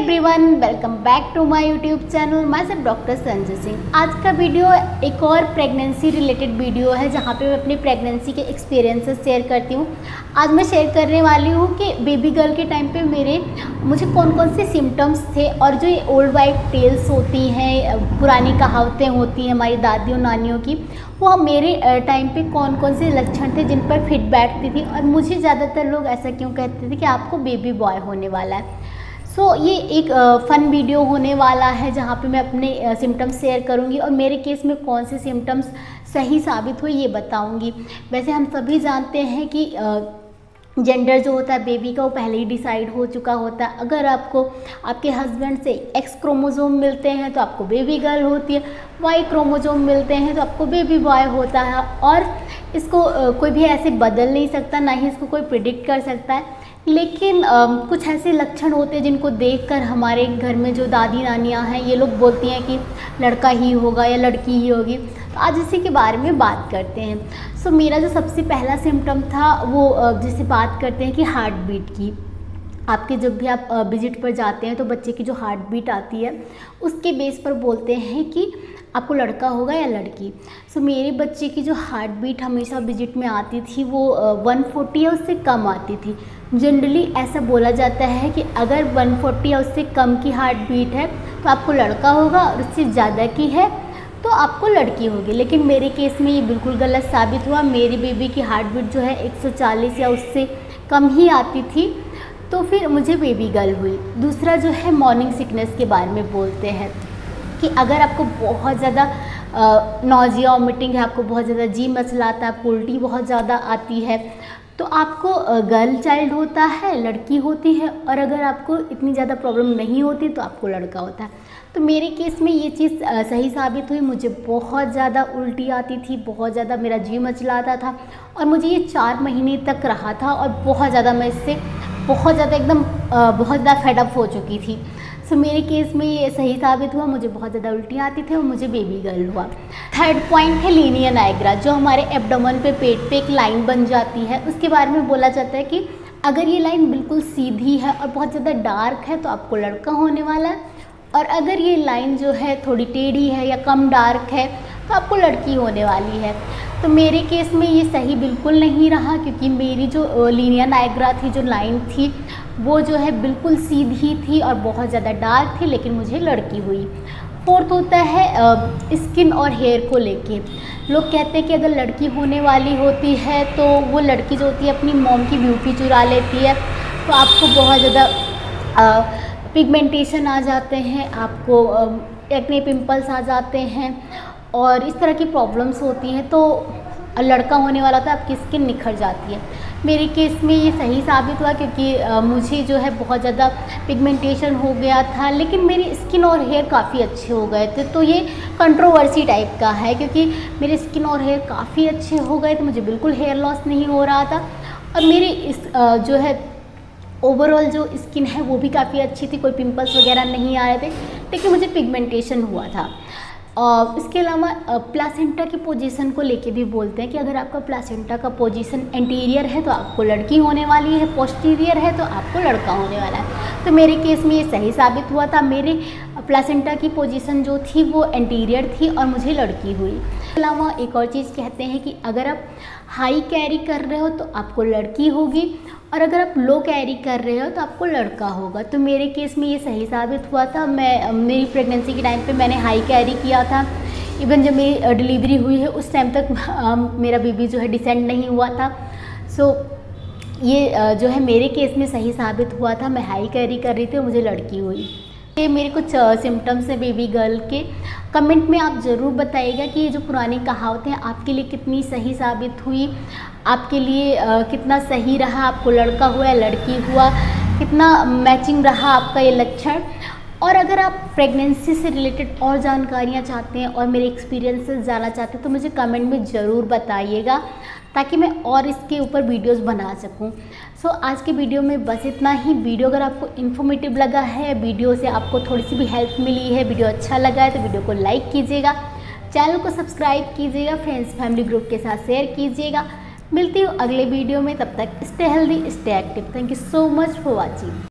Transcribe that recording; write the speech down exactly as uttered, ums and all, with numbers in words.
Everyone, welcome back to my YouTube channel. मैं सब doctor Sanjay Singh. आज का वीडियो एक और प्रेगनेंसी रिलेटेड वीडियो है जहां पे मैं अपनी प्रेगनेंसी के एक्सपीरियंसेस शेयर करती हूं। आज मैं शेयर करने वाली हूं कि बेबी गर्ल के टाइम पे मेरे मुझे कौन कौन से सिम्टम्स थे और जो ये ओल्ड वाइट टेल्स होती हैं, पुरानी कहावतें होती हैं हमारी दादियों नानियों की, वो मेरे टाइम पे कौन कौन से लक्षण थे जिन पर फिट बैठती थी और मुझे ज़्यादातर लोग ऐसा क्यों कहते थे कि आपको बेबी बॉय होने वाला है। सो so, ये एक फ़न वीडियो होने वाला है जहाँ पे मैं अपने सिम्टम्स शेयर करूँगी और मेरे केस में कौन से सिम्टम्स सही साबित हुए ये बताऊँगी। वैसे हम सभी जानते हैं कि जेंडर जो होता है बेबी का वो पहले ही डिसाइड हो चुका होता है। अगर आपको आपके हस्बैंड से एक्स क्रोमोसोम मिलते हैं तो आपको बेबी गर्ल होती है, वाई क्रोमोसोम मिलते हैं तो आपको बेबी बॉय होता है और इसको कोई भी ऐसे बदल नहीं सकता, ना ही इसको कोई प्रिडिक्ट कर सकता है। लेकिन आ, कुछ ऐसे लक्षण होते हैं जिनको देखकर हमारे घर में जो दादी नानियाँ हैं ये लोग बोलती हैं कि लड़का ही होगा या लड़की ही होगी। तो आज इसी के बारे में बात करते हैं। सो so, मेरा जो सबसे पहला सिम्टम था वो जिसे बात करते हैं कि हार्ट बीट की। आपके जब भी आप विजिट पर जाते हैं तो बच्चे की जो हार्ट बीट आती है उसके बेस पर बोलते हैं कि आपको लड़का होगा या लड़की। सो so, मेरे बच्चे की जो हार्ट बीट हमेशा विजिट में आती थी वो वन फोर्टी या उससे कम आती थी। जनरली ऐसा बोला जाता है कि अगर वन फोर्टी या उससे कम की हार्ट बीट है तो आपको लड़का होगा और उससे ज़्यादा की है तो आपको लड़की होगी। लेकिन मेरे केस में ये बिल्कुल गलत साबित हुआ। मेरी बेबी की हार्ट बीट जो है एक सौ चालीस या उससे कम ही आती थी, तो फिर मुझे बेबी गर्ल हुई। दूसरा जो है मॉर्निंग सिकनेस के बारे में बोलते हैं कि अगर आपको बहुत ज़्यादा नॉजिया वॉमिटिंग है, आपको बहुत ज़्यादा जी मचलाता है, आपको उल्टी बहुत ज़्यादा आती है तो आपको गर्ल चाइल्ड होता है, लड़की होती है। और अगर आपको इतनी ज़्यादा प्रॉब्लम नहीं होती तो आपको लड़का होता है। तो मेरे केस में ये चीज़ सही साबित हुई। मुझे बहुत ज़्यादा उल्टी आती थी, बहुत ज़्यादा मेरा जी मचलाता था और मुझे ये चार महीने तक रहा था और बहुत ज़्यादा मैं इससे बहुत ज़्यादा एकदम बहुत ज़्यादा फेडअप हो चुकी थी। सो मेरे केस में ये सही साबित हुआ। मुझे बहुत ज़्यादा उल्टी आती थी और मुझे बेबी गर्ल हुआ। थर्ड पॉइंट है लीनिया नाइग्रा, जो हमारे एब्डोमेन पे, पेट पे एक लाइन बन जाती है। उसके बारे में बोला जाता है कि अगर ये लाइन बिल्कुल सीधी है और बहुत ज़्यादा डार्क है तो आपको लड़का होने वाला है, और अगर ये लाइन जो है थोड़ी टेढ़ी है या कम डार्क है तो आपको लड़की होने वाली है। तो मेरे केस में ये सही बिल्कुल नहीं रहा, क्योंकि मेरी जो लीनिया नाइग्रा थी, जो लाइन थी, वो जो है बिल्कुल सीधी थी और बहुत ज़्यादा डार्क थी, लेकिन मुझे लड़की हुई। फोर्थ होता है स्किन और हेयर को लेके। लोग कहते हैं कि अगर लड़की होने वाली होती है तो वो लड़की जो होती है अपनी मॉम की ब्यूटी चुरा लेती है, तो आपको बहुत ज़्यादा पिगमेंटेशन आ जाते हैं, आपको एक्ने पिंपल्स आ जाते हैं और इस तरह की प्रॉब्लम्स होती हैं। तो लड़का होने वाला था, आपकी स्किन निखर जाती है। मेरे केस में ये सही साबित हुआ, क्योंकि आ, मुझे जो है बहुत ज़्यादा पिगमेंटेशन हो गया था, लेकिन मेरी स्किन और हेयर काफ़ी अच्छे हो गए थे। तो ये कंट्रोवर्सी टाइप का है, क्योंकि मेरे स्किन और हेयर काफ़ी अच्छे हो गए थे, मुझे बिल्कुल हेयर लॉस नहीं हो रहा था और मेरी इस आ, जो है ओवरऑल जो स्किन है वो भी काफ़ी अच्छी थी, कोई पिंपल्स वगैरह नहीं आ रहे थे, लेकिन मुझे पिगमेंटेशन हुआ था। और इसके अलावा प्लासेंटा की पोजीशन को लेके भी बोलते हैं कि अगर आपका प्लासेंटा का पोजीशन एंटीरियर है तो आपको लड़की होने वाली है, पोस्टीरियर है तो आपको लड़का होने वाला है। तो मेरे केस में ये सही साबित हुआ था। मेरे प्लासेंटा की पोजीशन जो थी वो एंटीरियर थी और मुझे लड़की हुई। इसके अलावा एक और चीज़ कहते हैं कि अगर आप हाई कैरी कर रहे हो तो आपको लड़की होगी और अगर आप लो कैरी कर रहे हो तो आपको लड़का होगा। तो मेरे केस में ये सही साबित हुआ था। मैं मेरी प्रेगनेंसी के टाइम पे मैंने हाई कैरी किया था। इवन जब मेरी डिलीवरी हुई है उस टाइम तक आ, मेरा बेबी जो है डिसेंड नहीं हुआ था। सो ये जो है मेरे केस में सही साबित हुआ था। मैं हाई कैरी कर रही थी और मुझे लड़की हुई। ये मेरे कुछ सिम्टम्स हैं बेबी गर्ल के। कमेंट में आप ज़रूर बताइएगा कि ये जो पुरानी कहावतें हैं आपके लिए कितनी सही साबित हुई, आपके लिए आ, कितना सही रहा, आपको लड़का हुआ या लड़की हुआ, कितना मैचिंग रहा आपका ये लक्षण। और अगर आप प्रेगनेंसी से रिलेटेड और जानकारियाँ चाहते हैं और मेरे एक्सपीरियंसेस जानना चाहते हैं तो मुझे कमेंट में ज़रूर बताइएगा, ताकि मैं और इसके ऊपर वीडियोस बना सकूं। सो so, आज के वीडियो में बस इतना ही। वीडियो अगर आपको इन्फॉर्मेटिव लगा है, वीडियो से आपको थोड़ी सी भी हेल्प मिली है, वीडियो अच्छा लगा है तो वीडियो को लाइक कीजिएगा, चैनल को सब्सक्राइब कीजिएगा, फ्रेंड्स फैमिली ग्रुप के साथ शेयर कीजिएगा। मिलती हूँ अगले वीडियो में, तब तक stay healthy, stay active. Thank you so much for watching.